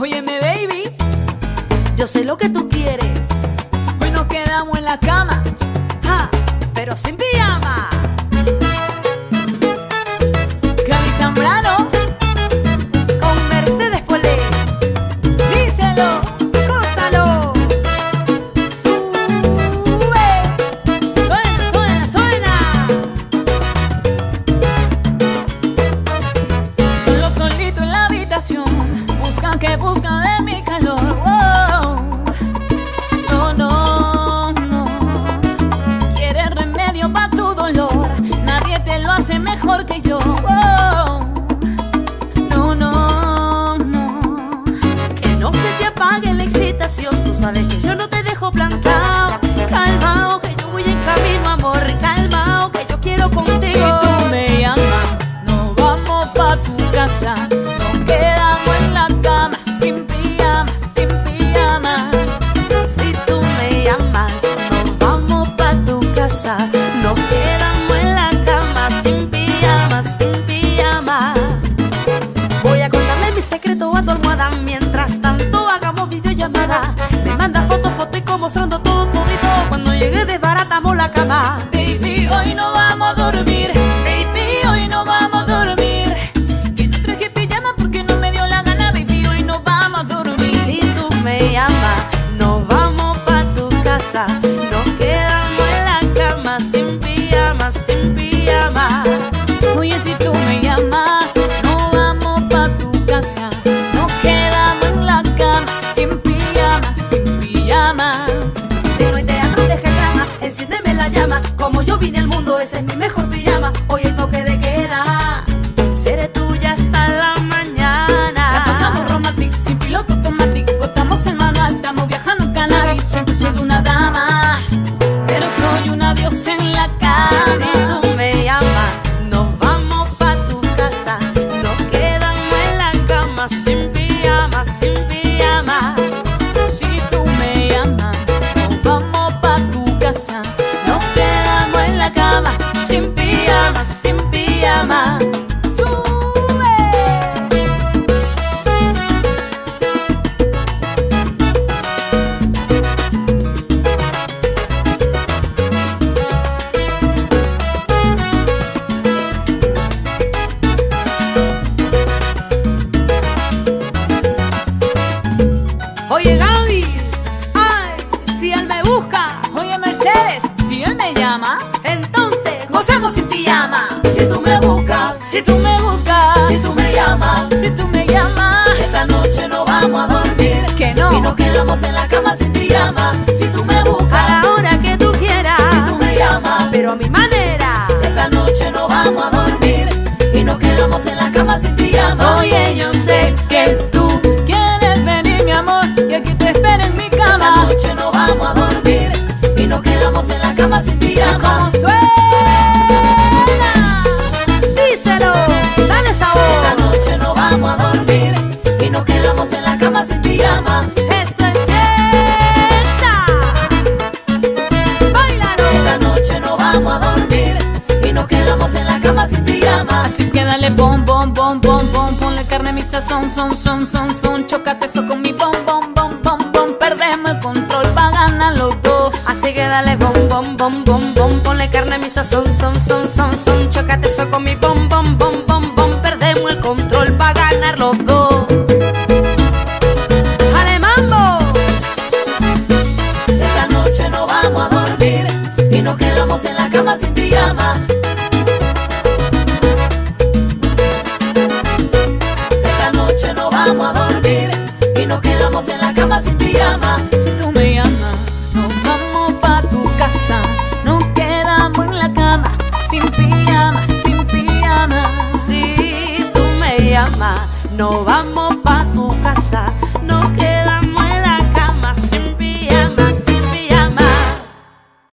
Óyeme, baby, Yo sé lo que tú quieres, hoy nos quedamos en la cama. ja, pero sin pijama. Gaby Zambrano, Con Mercedes Polé, díselo. gózalo. Sube. Suena, suena, suena. Solo solito en la habitación, buscan que buscan de mi calor. Wow. No, no, no. Quieres remedio para tu dolor, nadie te lo hace mejor que yo. Wow. No, no, no. Que no se te apague la excitación. Tú sabes que yo no te dejo plantado. Calmao, que yo voy en camino, amor. Calmao, que yo quiero Si contigo. tú me llamas, nos vamos pa' tu casa. Nos quedamos en la cama, sin pijama, sin pijama. Si tú me llamas, nos vamos pa' tu casa. Nos quedamos en la cama, sin pijama, sin pijama. Voy a contarle mi secreto a tu almohada. Mientras tanto hagamos videollamada. Me manda foto y mostrando todo, todito. Cuando llegue desbaratamos la cama. Baby, hoy no vamos a dormir. Baby, hoy no vamos a dormir. Que no traje pijama porque no me dio la gana. Baby, hoy no vamos a dormir. Si tú me llamas, nos vamos pa' tu casa. Nos quedamos en la cama, sin pijama, sin pijama. Oye, si tú me llamas, nos vamos pa' tu casa. Nos quedamos en la cama, sin pijama, sin pijama. Si no hay teatro, deja el drama, enciéndeme la llama. Como yo vine al mundo, ese es mi mejor pijama. Hoy hay toque de queda, seré tuya hasta la mañana. La pasamos romantic, sin piloto automático. Botamos el manual, estamos viajando en cannabis. Siempre siendo una dama, pero soy una diosa en la cama. Si tú me llamas, nos vamos pa' tu casa. Nos quedamos en la cama, sin pijama, sin pijama. Si tú me llamas, nos vamos pa' tu casa. Nos quedamos en la cama, sin pijama, sin pijama. Sube. Oye Gaby, ay, si él me busca, Oye, Mercedes, si él me llama, entonces gocemos sin pijama. si tú me buscas, Si tú me buscas, si tú me llamas, si tú me llamas, esta noche no vamos a dormir que no. y nos quedamos en la cama sin pijama. Si tú me buscas, a la hora que tú quieras, si tú me llamas, pero a mi manera. Esta noche no vamos a dormir y nos quedamos en la cama sin pijama. Oye, yo sé que tú quieres venir, mi amor, y aquí te espero en mi Esta cama. noche no vamos a dormir y nos quedamos en la cama sin Como pijama. suena. Díselo, dale sabor. Esta noche no vamos a dormir y nos quedamos en la cama sin pijama. Esto es fiesta. Báilalo. Esta noche no vamos a dormir y nos quedamos en la cama sin pijama. Así que dale bom, bom, bom, bom, bom. Ponle carne a mi sazón, son, son, son, son. Chócate eso con mi bom, bom, bom, bom, bom. Perdemos el control pa' ganar los dos. Así que dale bom, bom, bom, bom, bom. Ponle carne a mi sazón, son, son, son, son. Chócate eso con mi bom, bom, bom, bom, bom. Perdemos el control pa' ganar los dos. ¡Ale, mambo! Esta noche no vamos a dormir y nos quedamos en la cama sin pijama. Esta noche no vamos a dormir y nos quedamos en la cama sin pijama. Si tú me llamas, nos vamos pa' tu casa. Nos quedamos en la cama, sin pijama, sin pijama. Si tú me llamas, nos vamos pa' tu casa. Nos quedamos